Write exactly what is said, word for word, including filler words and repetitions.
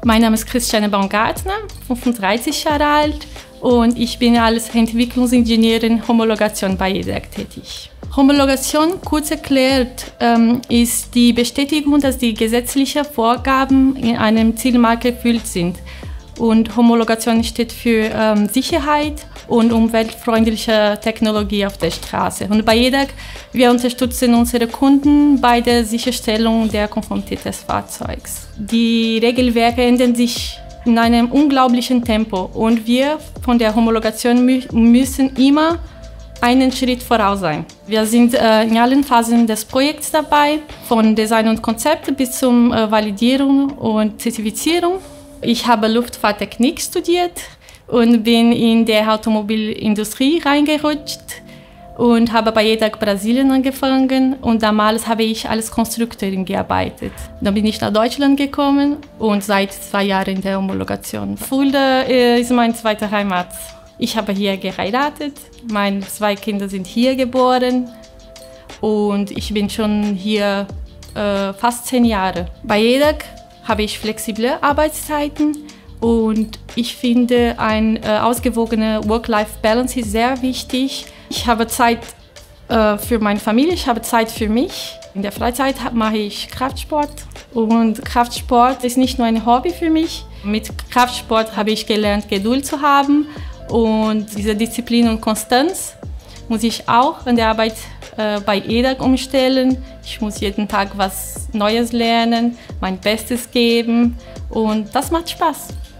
Mein Name ist Christiane Baumgartner, fünfunddreißig Jahre alt und ich bin als Entwicklungsingenieurin Homologation bei E D A G tätig. Homologation, kurz erklärt, ist die Bestätigung, dass die gesetzlichen Vorgaben in einem Zielmarkt erfüllt sind. Und Homologation steht für ähm, Sicherheit und umweltfreundliche Technologie auf der Straße. Und bei E D A G, wir unterstützen unsere Kunden bei der Sicherstellung der Konformität des Fahrzeugs. Die Regelwerke ändern sich in einem unglaublichen Tempo und wir von der Homologation mü müssen immer einen Schritt voraus sein. Wir sind äh, in allen Phasen des Projekts dabei, von Design und Konzept bis zur äh, Validierung und Zertifizierung. Ich habe Luftfahrttechnik studiert und bin in der Automobilindustrie reingerutscht und habe bei E D A G Brasilien angefangen und damals habe ich als Konstrukteurin gearbeitet. Dann bin ich nach Deutschland gekommen und seit zwei Jahren in der Homologation. Fulda ist meine zweite Heimat. Ich habe hier geheiratet, meine zwei Kinder sind hier geboren und ich bin schon hier äh, fast zehn Jahre. Bei E D A G habe ich flexible Arbeitszeiten und ich finde, eine äh, ausgewogene Work-Life-Balance ist sehr wichtig. Ich habe Zeit äh, für meine Familie, ich habe Zeit für mich. In der Freizeit mache ich Kraftsport und Kraftsport ist nicht nur ein Hobby für mich. Mit Kraftsport habe ich gelernt, Geduld zu haben und diese Disziplin und Konstanz muss ich auch an der Arbeit äh, bei E D A G umstellen. Ich muss jeden Tag was Neues lernen, mein Bestes geben und das macht Spaß.